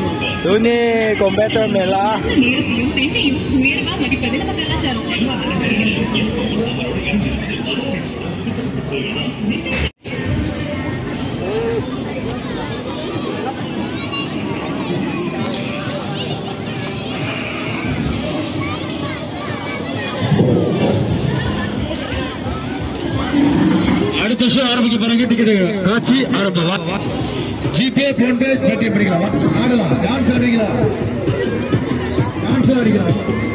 Ini komputer merah. அடுத்த show ஆரம்பிக்க போறாங்க. டிக்கெட் காட்சி ஆரம்பம். ஜிபே போன்பே பேடிஎம் பண்ணிக்கலாம். ஆடலாம். டான்ஸ் ஆடிக்கலாம். டான்ஸ் ஆடிக்கலாம்.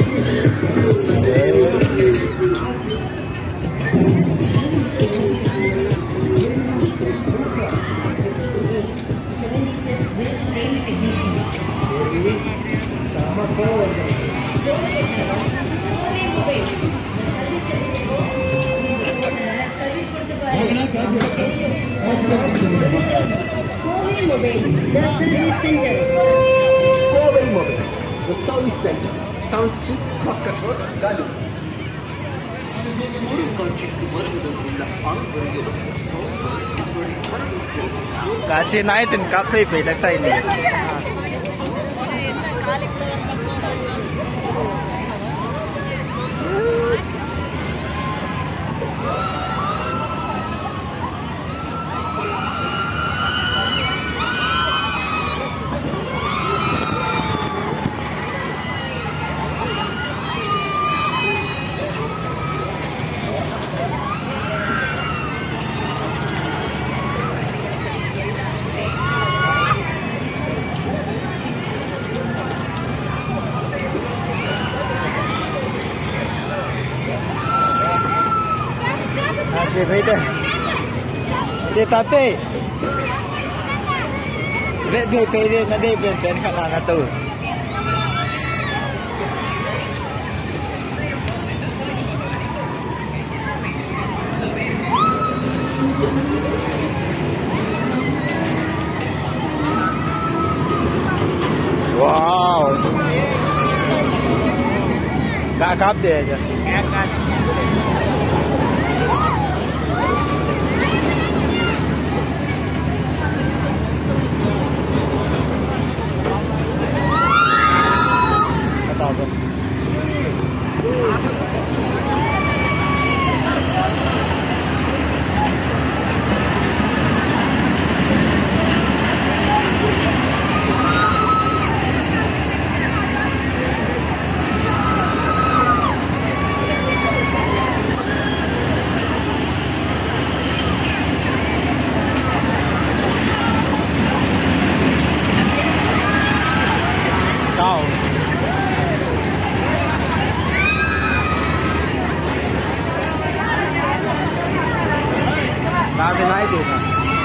The service center, Sound Street, Crosscut Road, Galu. Kachi naik dan kafe beda ini. Chị thấy đây, chị tắt đi, về đi nó đi về khả năng là từ. Wow, đã cáp đi chứ. Sao? Dami na ito na.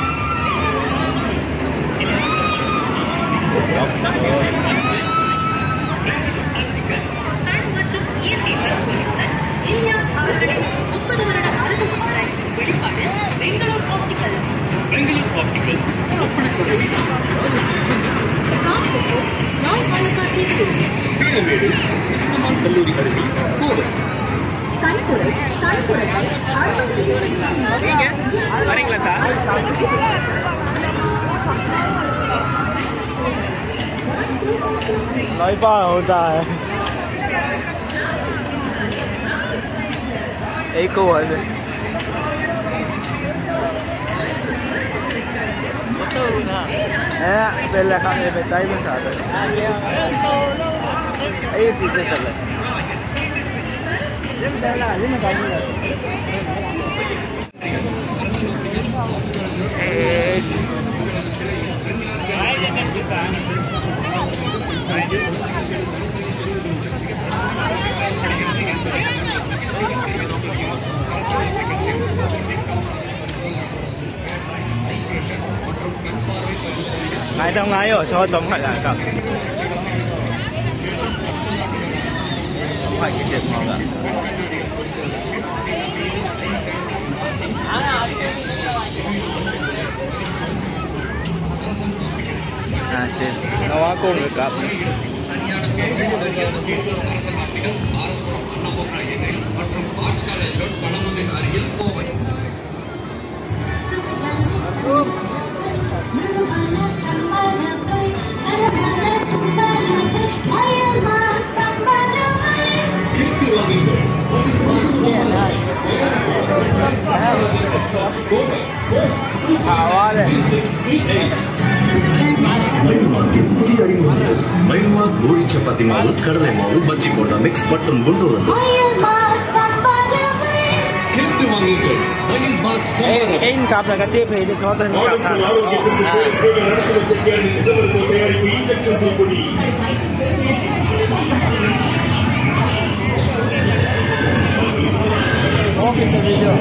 கல்லூரி அருகில் கோவை. வரீங்களா? Nói ba होता है एक को है पहले खाने में चाय में साथ ये पीछे चल रहा Ngài đâu ngái ở cho chống lại lại cả. Không phải cái chuyện nào cả. À trên nó quá cô người cặp. Martin புதிய அறிமுகங்கள் மைல்மார்க் பூரி சப்பாத்தி மாவு, கடலை மாவு, பஜ்ஜி போண்டா மிக்ஸ் மற்றும் குண்டு வந்து கேட்டு வாங்குங்கள். மைல்மார்க் sambaram. Kain kap lah kecil pun itu contoh ni kap tak. Oh kita video.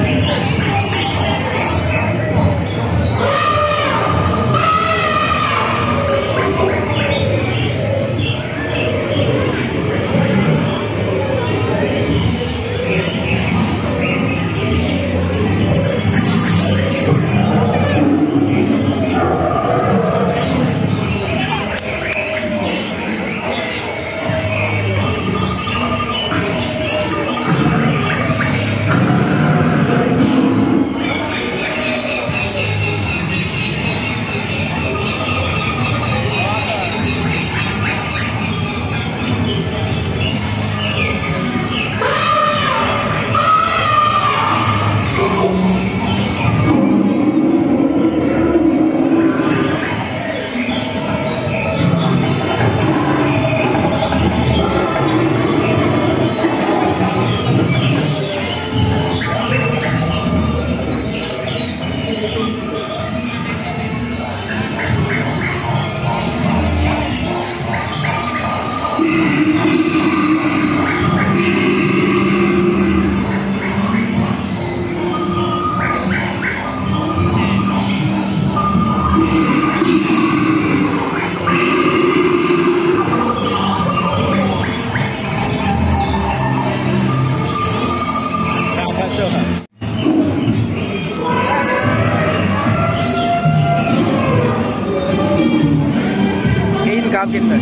Kain kap kita.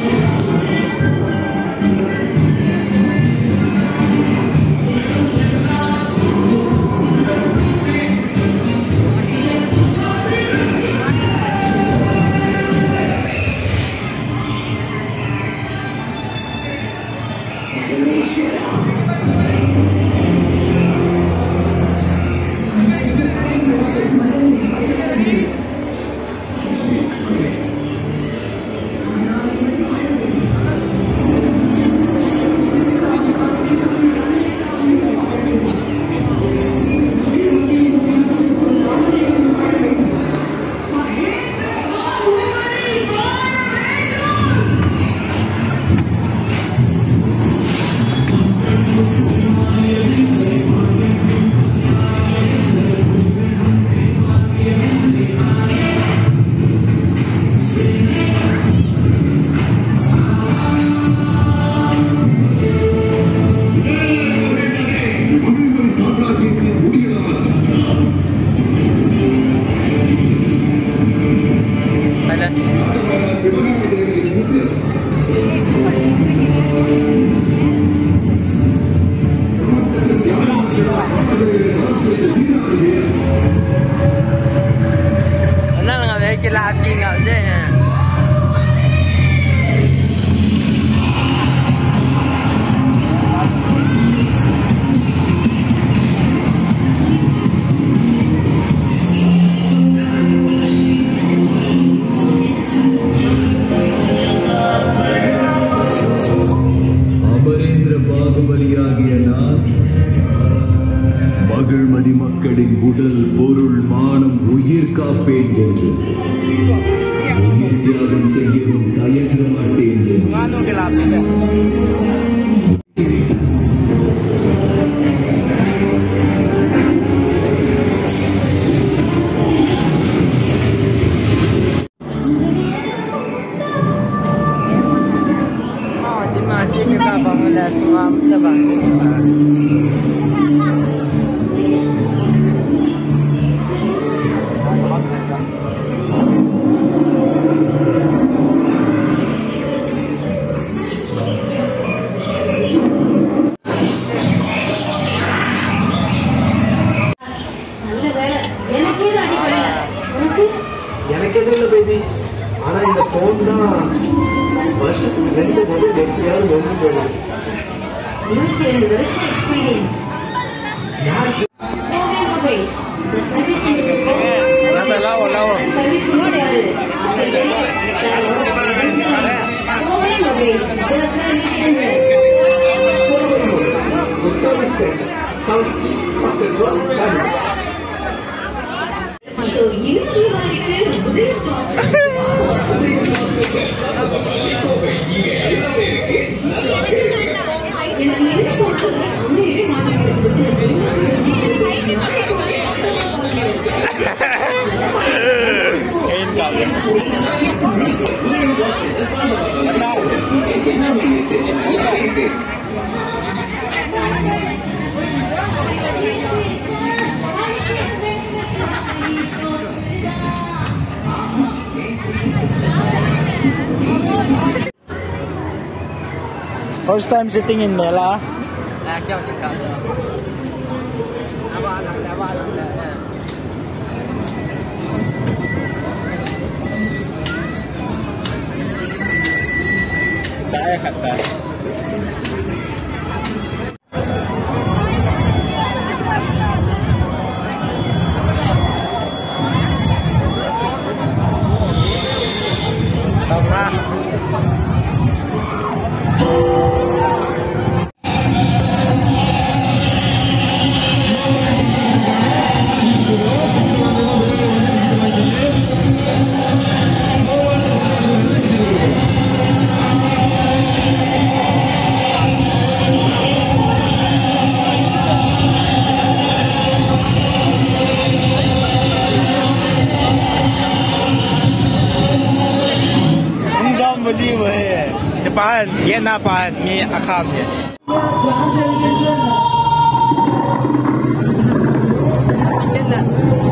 Cái là gì ngờ chứ nè. Amarendra பாகுபலியாகிய நான் மகிழ்மதி மக்களின் உடல் பொருள் மானம் உயிர் காப்பேன் என்று உயிர் தியாகம் செய்யவும் தயங்க மாட்டேன் என்று Mati juga bangun dah suam terbang. எனக்கு எதுவும் இல்லை பேசி. ஆனா இந்த போன் தான் வருஷத்துக்கு 2 போது எப்படியாவது ஒன்று போயிடும். 22 வருஷம் எக்ஸ்பீரியன்ஸ். மொபைல்ஸ் இந்த சர்வீஸ் சென்டருக்கு போ. சர்வீஸ் பண்ணுவாரு. அப்பவே sounds cross control done. First time sitting in Mela. Saya kata. Pahan, yan na pahan, may akam yan. Yan na.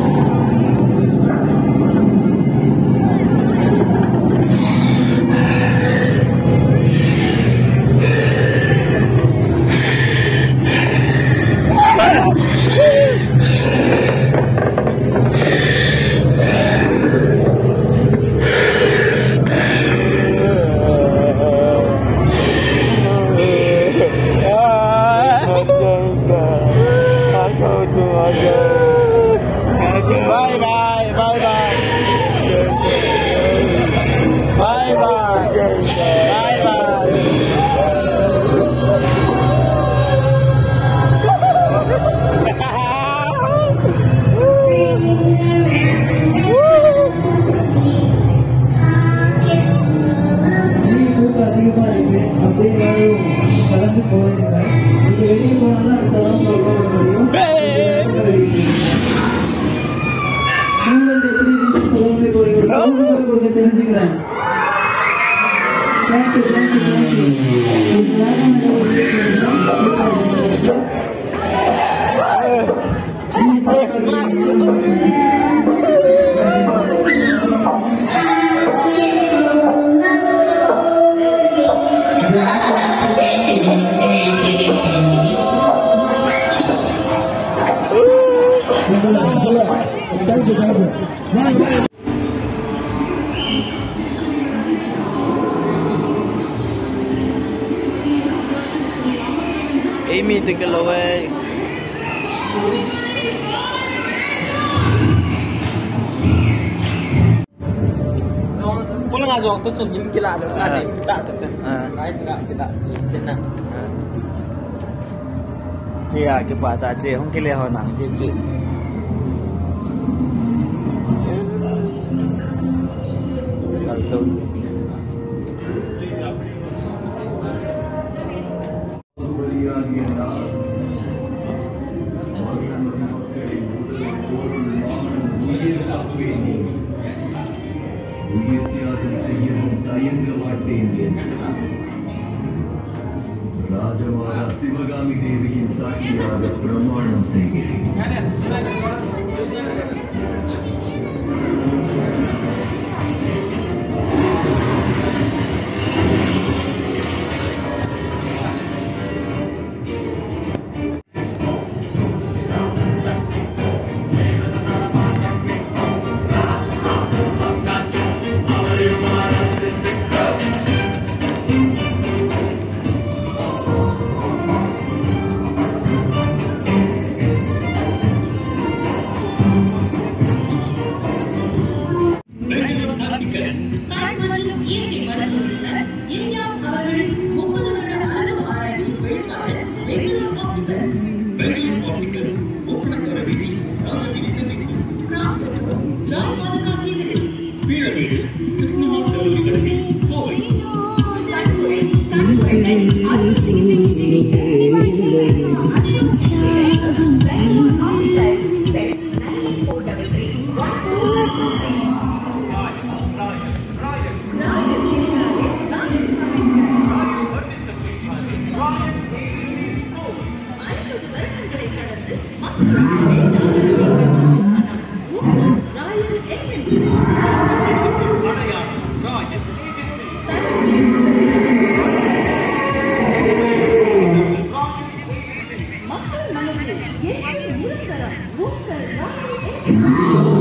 Amy Tagalaway. Pulang aja waktu tunjuk kita ada nanti kita terus. Kita jenang. Cia cái bà ta cia không cái leo nặng cia chuyện. Rajmata Sivakami தேவியின் சாட்சியாக பிரமாணம் செய்கிறேன். Thank you.